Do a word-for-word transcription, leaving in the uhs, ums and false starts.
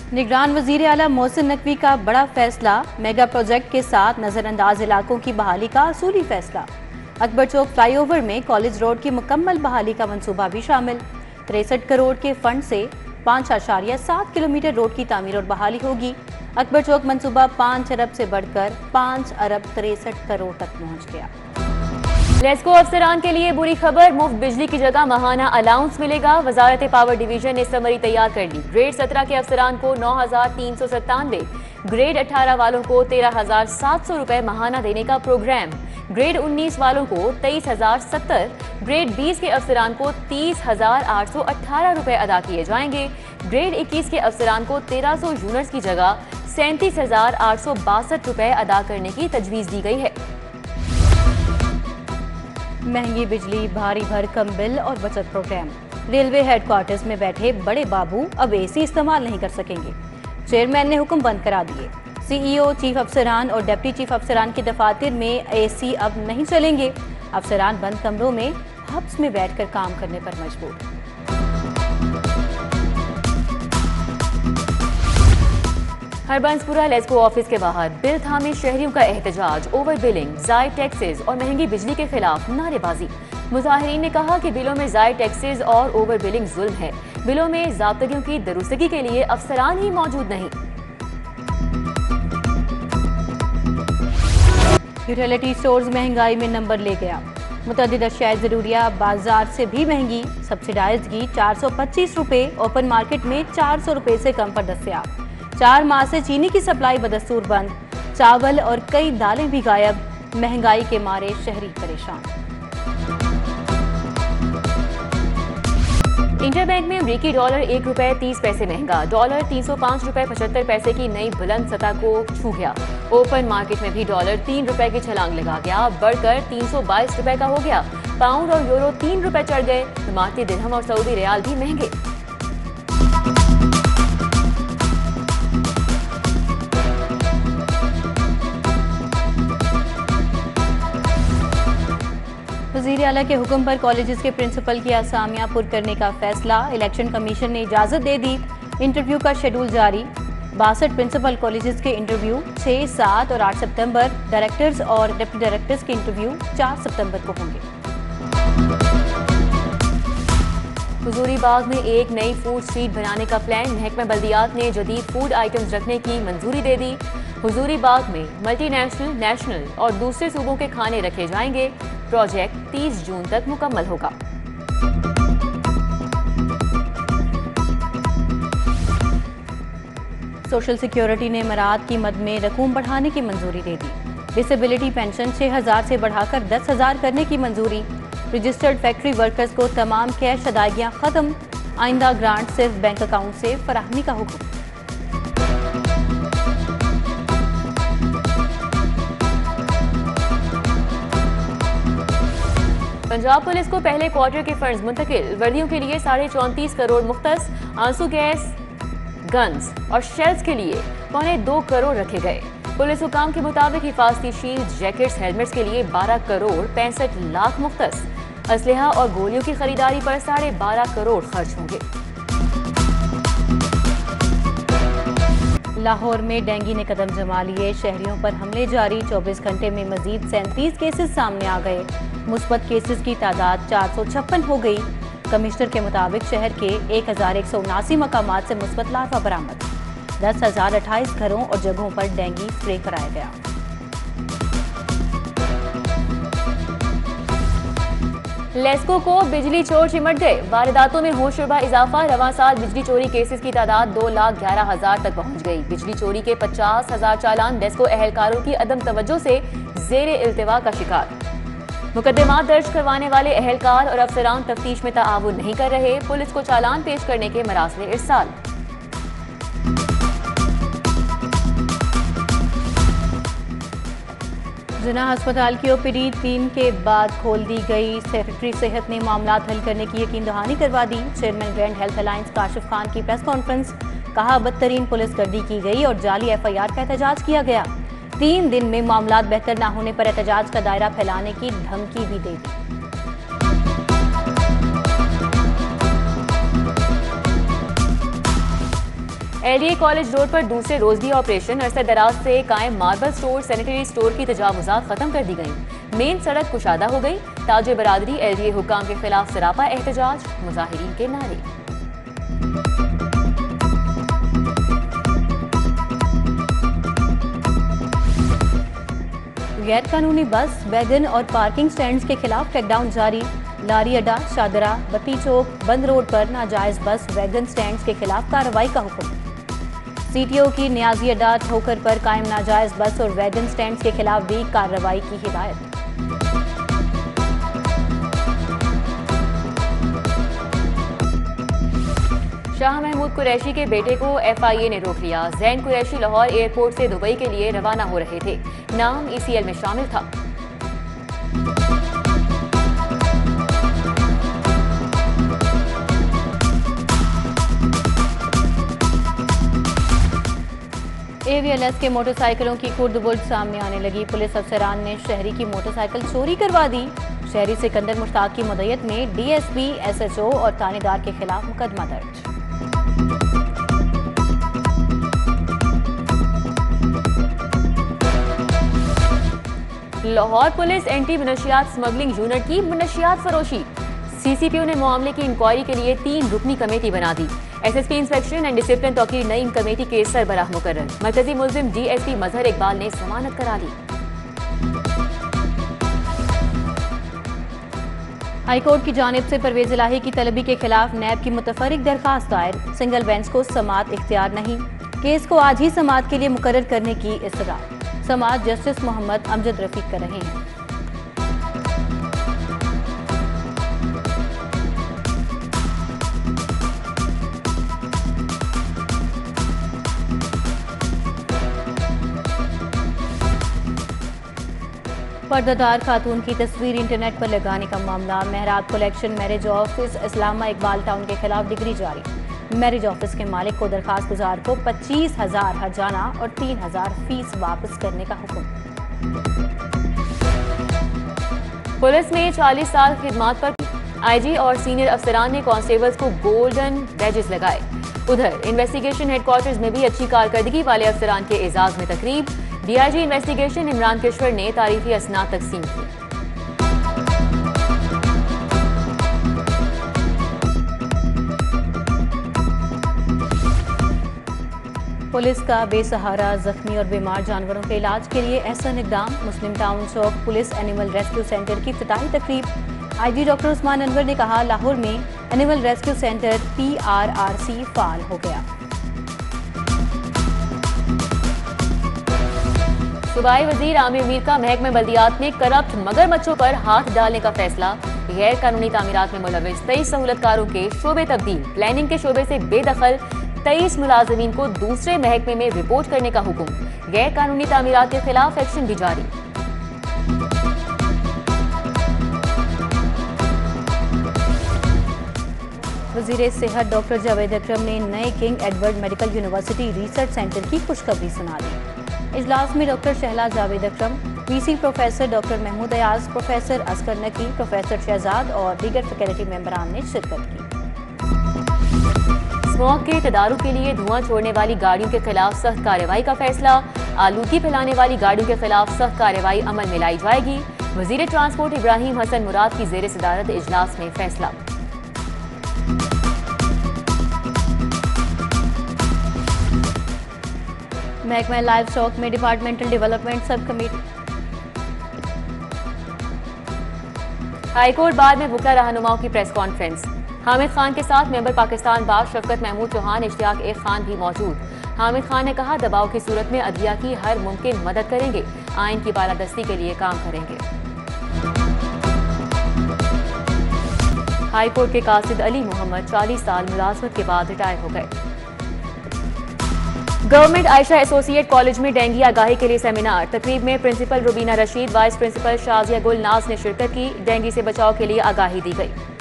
निगरान वजीर आला मोहसिन नकवी का बड़ा फैसला, मेगा प्रोजेक्ट के साथ नजरअंदाज इलाकों की बहाली का असूली फैसला। अकबर चौक फ्लाईओवर में कॉलेज रोड की मुकम्मल बहाली का मंसूबा भी शामिल। तिरसठ करोड़ के फंड से पाँच आशारिया सात किलोमीटर रोड की तामीर और बहाली होगी। अकबर चौक मंसूबा पाँच अरब से बढ़कर पाँच अरब तिरसठ करोड़ तक पहुँच गया। लेस्को अफसरान के लिए बुरी खबर, मुफ्त बिजली की जगह माहाना अलाउंस मिलेगा। वजारत पावर डिवीजन ने समरी तैयार कर ली। ग्रेड सत्रह के अफसरान को नौ हजार तीन सौ सत्तानवे, ग्रेड अठारह वालों को तेरह हजार सात सौ रुपए माहाना देने का प्रोग्राम। ग्रेड उन्नीस वालों को तेईस हजार सत्तर, ग्रेड बीस के अफसरान को तीस हजार आठ सौ अठारह रुपए अदा किए जाएंगे। ग्रेड इक्कीस के अफसरान को तेरह सौ यूनिट्स की जगह सैंतीस हजार आठ सौ बासठ रुपए अदा करने की तजवीज दी गई है। महंगी बिजली, भारी भरकम बिल और बचत प्रोग्राम। रेलवे हेडक्वार्टर्स में बैठे बड़े बाबू अब एसी इस्तेमाल नहीं कर सकेंगे। चेयरमैन ने हुक्म बंद करा दिए। सीईओ, चीफ अफसरान और डिप्टी चीफ अफसरान की दफातर में एसी अब नहीं चलेंगे। अफसरान बंद कमरों में हब्स में बैठकर काम करने पर मजबूर। हरबंसपुरा लेस्को ऑफिस के बाहर बिल थामे शहरियों का एहतजाज। ओवर बिलिंग, जायद टैक्सेस और महंगी बिजली के खिलाफ नारेबाजी। मुजाहिरीन ने कहा कि बिलों में जायद टैक्सेस और ओवर बिलिंग जुल्म है। बिलों में ज़ाब्तगियों की दुरुस्तगी के लिए अफसरान ही मौजूद नहीं। यूटिलिटी स्टोर्स महंगाई में नंबर ले गया। मुतअद्दिद अशियाए ज़रूरिया बाजार से भी महंगी। सब्सिडाइज्ड घी चार सौ पच्चीस रुपये, ओपन मार्केट में चार सौ रुपये से कम पर दस्तयाब। चार माह से चीनी की सप्लाई बदस्तूर बंद। चावल और कई दालें भी गायब। महंगाई के मारे शहरी परेशान। इंटरबैंक में अमरीकी डॉलर एक रुपए तीस पैसे महंगा। डॉलर तीन सौ पाँच रुपए पचहत्तर पैसे की नई बुलंद सतह को छू गया। ओपन मार्केट में भी डॉलर तीन रुपए की छलांग लगा गया, बढ़कर तीन सौ बाईस रुपए का हो गया। पाउंड और यूरो तीन रुपए चढ़ गए। इमारती दिरहम और सऊदी रियाल भी महंगे। वज़ीर आला के हुक्म पर कॉलेजेस के प्रिंसिपल की असामियां पुर करने का फैसला। इलेक्शन कमीशन ने इजाज़त दे दी। इंटरव्यू का शेड्यूल जारी। बासठ प्रिंसिपल कॉलेजेस के इंटरव्यू छः, सात और आठ सितंबर। डायरेक्टर्स और डिप्टी डायरेक्टर्स के इंटरव्यू चार सितंबर को होंगे। हुजूरीबाग में एक नई फूड स्ट्रीट बनाने का प्लान। महकमा बल्दियात ने जदीद फूड आइटम्स रखने की मंजूरी दे दी। हुजूरीबाग में मल्टीनेशनल, नेशनल और दूसरे सूबों के खाने रखे जाएंगे। प्रोजेक्ट तीस जून तक मुकम्मल होगा। सोशल सिक्योरिटी ने मराद की मद में रकूम बढ़ाने की मंजूरी दे दी। डिसेबिलिटी पेंशन छह हजार से बढ़ाकर दस हजार करने की मंजूरी। रजिस्टर्ड फैक्ट्री वर्कर्स को तमाम कैश अदायगियां खत्म। आइंदा ग्रांट सिर्फ बैंक अकाउंट से फराहमी का हुक्म। पंजाब पुलिस को पहले क्वार्टर के फंड्स मुंतकिल। वर्दियों के लिए साढ़े चौंतीस करोड़ मुख्तस। आंसू गैस, गन्स और शेल्स के लिए पौने दो करोड़ रखे गए। पुलिस हुकाम के मुताबिक हिफाजती शील्ड, जैकेट्स, हेलमेट्स के लिए बारह करोड़ पैंसठ लाख मुख्तस। असलहा और गोलियों की खरीदारी पर साढ़े बारह करोड़ खर्च होंगे। लाहौर में डेंगू ने कदम जमा लिए। शहरियों पर हमले जारी। चौबीस घंटे में मजीद सैंतीस केसेस सामने आ गए। मुस्बत केसेस की तादाद चार सौ छप्पन हो गई। कमिश्नर के मुताबिक शहर के एक हजार एक सौ उनासी मकामात से मुस्बत लार्वा बरामद। दस हजार अट्ठाईस घरों और जगहों पर डेंगू स्प्रे कराया गया। लेस्को को बिजली चोर चिमट गए। वारदातों में होशरुबा इजाफा। रवां साल बिजली चोरी केसेस की तादाद दो लाख ग्यारह हजार तक पहुंच गई। बिजली चोरी के पचास हजार चालान लेस्को एहलकारों की अदम तवज्जो से जेरे इल्तिवा का शिकार। मुकदमात दर्ज करवाने वाले एहलकार और अफसरान तफ्तीश में ताआवुन नहीं कर रहे। पुलिस को चालान पेश करने के मरासले इरसाल। जिना अस्पताल की ओपीडी तीन के बाद खोल दी गई। सेक्रेटरी सेहत ने मामला हल करने की यकीन दहानी करवा दी। Chairman grand health alliance Kashif Khan की प्रेस कॉन्फ्रेंस। कहा बदतरीन पुलिस गर्दी की गई और जाली एफ आई आर का एहतजाज किया गया। तीन दिन में मामला बेहतर न होने पर एहतजाज का दायरा फैलाने की धमकी भी दे दी। एलडीए कॉलेज रोड पर दूसरे रोज भी ऑपरेशन। अरसे दराज से कायम मार्बल स्टोर, सैनिटरी स्टोर की तजावुजात खत्म कर दी गई। मेन सड़क कुशादा हो गई। ताजे बरादरी एलडीए हुक्काम के खिलाफ सरापा एहतजाज, मुजाहिरीन के नारे। गैर कानूनी बस, वैगन और पार्किंग स्टैंड्स के खिलाफ क्रैकडाउन जारी। लारी अड्डा, शादरा, बत्ती चौक, बंद रोड पर नाजायज बस, वैगन स्टैंड्स के खिलाफ कार्रवाई का हुक्म। सीटीओ की नियाजी अड्डा ठोकर पर कायम नाजायज बस और वैगन स्टैंड्स के खिलाफ भी कार्रवाई की हिदायत। शाह महमूद कुरैशी के बेटे को एफआईए ने रोक लिया। जैन कुरैशी लाहौर एयरपोर्ट से दुबई के लिए रवाना हो रहे थे। नाम ईसीएल में शामिल था। एवीएलएस के मोटरसाइकिलों की खुर्द-बुर्द सामने आने लगी। पुलिस अफसरान ने शहरी की मोटरसाइकिल चोरी करवा दी। शहरी सिकंदर मुश्ताक की मदयत में डीएसपी, एसएचओ और थानेदार के खिलाफ मुकदमा दर्ज। लाहौर पुलिस एंटी मनशियात स्मगलिंग यूनिट की मनशियात फरोशी। सीसीपीओ ने मामले की इंक्वायरी के लिए तीन रुकनी कमेटी बना दी। SSP inspection and discipline Tauqeer Naeem committee के सरबराह मुकर्रर। मरकजी मुल्जिम डीएसपी मजहर इकबाल ने जमानत करा ली। हाईकोर्ट की जानिब से परवेज इलाही की तलबी के खिलाफ नैब की मुतफरिक दरखास्त दायर। सिंगल बेंच को समाअत इख्तियार नहीं। केस को आज ही समाअत के लिए मुकर्रर करने की इस्तदा। समाअत जस्टिस मोहम्मद अमजद रफीक कर रहे हैं। पर्दादार खातून की तस्वीर इंटरनेट पर लगाने का मामला। महराब कलेक्शन मैरिज ऑफिस इस्लामा इकबाल टाउन के खिलाफ डिग्री जारी। मैरिज ऑफिस के मालिक को दरखास्त गुजार को पच्चीस हजार हर्जाना और तीन हजार फीस वापस करने का हुक्म। पुलिस में चालीस साल खिदमात पर आईजी और सीनियर अफसरान ने कांस्टेबल्स को गोल्डन बैजेस लगाए। उधर इन्वेस्टिगेशन हेडक्वार्टर्स में भी अच्छी कारकर्दगी वाले अफसरान के एजाज में तकरीब। डीआईजी इन्वेस्टिगेशन इमरान किश्वर ने तारीफी असनाद तकसीम की। पुलिस का बेसहारा, जख्मी और बीमार जानवरों के इलाज के लिए एहसन इकदाम। Muslim town Chowk police animal rescue centre की इफ्तिताही तकरीब। आईजी डॉक्टर उस्मान अनवर ने कहा, लाहौर में एनिमल रेस्क्यू सेंटर पीआरआरसी फाल हो गया। सूबाई वजीर आमिर मीर का महकमे बल्दियात में करप्ट मगरमच्छों पर हाथ डालने का फैसला। गैर कानूनी तामीरात में मुलविस तेईस सहूलतकारों के शोबे तब्दील। प्लानिंग के शोबे से बेदखल तेईस मुलाजमीन को दूसरे महकमे में रिपोर्ट करने का हुक्म। गैर कानूनी तामीरात के खिलाफ एक्शन भी जारी। वजीर सेहत डॉक्टर जावेद अकरम ने नए King Edward medical university research centre की खुशखबरी सुना दी। इजलास में doctor Shehla Javed Akram, VC professor doctor Mahmood Ayaz, professor Asghar Naqi, professor Shahzad और दीगर फैकल्टी मेंबरान ने शिरकत की। स्मॉग के तदारुक के लिए धुआं छोड़ने वाली गाड़ियों के खिलाफ सख्त कार्रवाई का फैसला। आलूगी फैलाने वाली गाड़ियों के खिलाफ सख्त कार्रवाई अमल में लाई जाएगी। वजीर ट्रांसपोर्ट इब्राहिम हसन मुराद की जेर सदारत इजलास में फैसला। महकमा लाइव स्टॉक में departmental development sub committee. High court bar में वुकला रहनुमाओं की प्रेस कॉन्फ्रेंस। हामिद खान के साथ member Pakistan bar Shafqat Mahmood Chauhan, Ishtiaq A Khan भी मौजूद। हामिद खान ने कहा, दबाव की सूरत में अदलिया की हर मुमकिन मदद करेंगे। आइन की बालादस्ती के लिए काम करेंगे। हाईकोर्ट के कासिद अली मोहम्मद चालीस साल मुलाजमत के बाद रिटायर हो गए। गवर्नमेंट आयशा एसोसिएट कॉलेज में डेंगू आगाही के लिए सेमिनार। तकरीब में principal Rubina Rasheed, vice principal Shazia Gul Naz ने शिरकत की। डेंगू से बचाव के लिए आगाही दी गई।